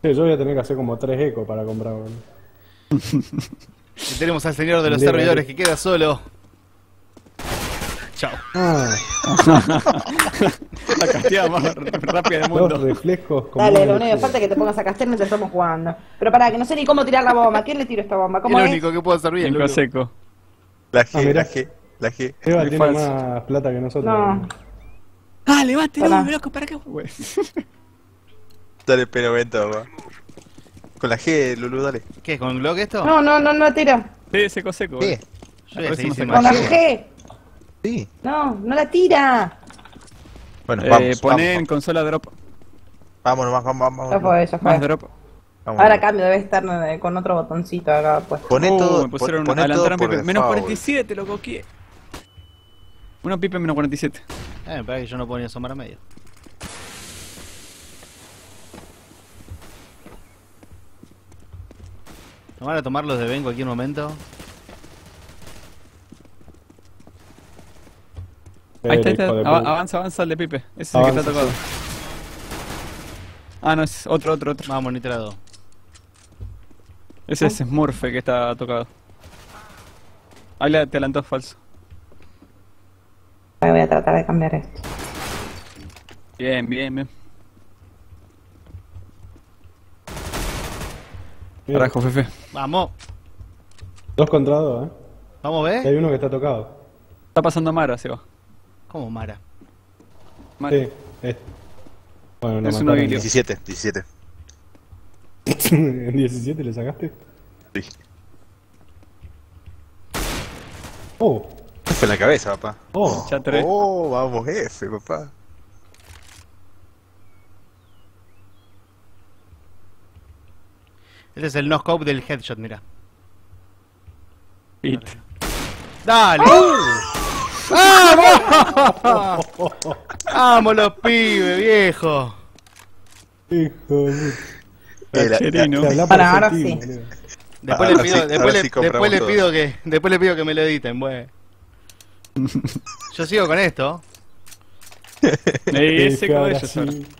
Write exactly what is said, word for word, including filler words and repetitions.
Sí, yo voy a tener que hacer como tres ecos para comprar uno. Y tenemos al señor de los Bien, servidores bien. que queda solo. Chao. Ah, La casteada más rápida del los mundo. reflejos como Dale, un lo único que reflejo. falta es que te pongas a castear mientras estamos jugando. Pero pará, que no sé ni cómo tirar la bomba. ¿Quién le tiro esta bomba? ¿Cómo El es? único que puedo hacer bien, En Lulu. seco. La Ah, G, mirá. la G, la G. Eva Muy tiene falso. más plata que nosotros. No. Ah, levátelo, Pará. loco, ¿para qué? Güey. Dale, pero venta, papá. Con la G, Lulu, dale. ¿Qué es con Glock esto? No, no, no, no tira. Sí, seco, seco, ¿Qué? güey. Yo voy a Por eso seguir no sin se Con la magia. G. Sí. No, no la tira. Bueno, Eh, vamos, poné en vamos. consola drop. Vámonos, vamos, vamos, Ya vamos. fue, ya Más fue. drop. Vamos. Ahora cambio, debe estar eh, con otro botoncito acá pues. Poné Uh, todo, me pusieron pon- poné adelantaron todo por pipe. Menos default. cuarenta y siete, lo coqué. Uno pipe menos cuarenta y siete. Eh, me parece que yo no puedo ni asomar a medio. ¿No van a tomarlos de B en cualquier momento? Ahí está, ahí está. Hijo de Ava- puta. avanza, avanza el de pipe. Ese es el que Avanza, está tocado. sí. Ah, no, es otro, otro, otro. Vamos, nitrado. Ese es Smurf el que está tocado. Ahí le- te adelantó falso. Voy a tratar de cambiar esto. Bien, bien, bien. Mira, Carajo, Fefe. Vamos. dos contra dos, ¿eh? Vamos, Y hay ¿ves? uno que está tocado. Está pasando Mara, se va. ¿Cómo, Mara? Mara. Sí, es. Bueno, no Es un mataron. habilio. diecisiete, diecisiete. ¿En diecisiete le sacaste? Sí. Oh, Fue en la cabeza, papá. oh. Ya tres. Oh, vamos, F, papá. Este es el no-scope del headshot, mira. Hit. ¡Dale! ¡Vamos! ¡Vamos los pibes, viejo! Hijo de... Eh, la- Cherino. Te habla Bueno, por ahora Argentina, sí. boludo. Después Ahora le pido, sí, después ahora le, sí compramos después le todo. pido que, después le pido que me lo editen, bueno. Yo sigo con esto. Eh, Es ese que con ahora ellos ahora. sí.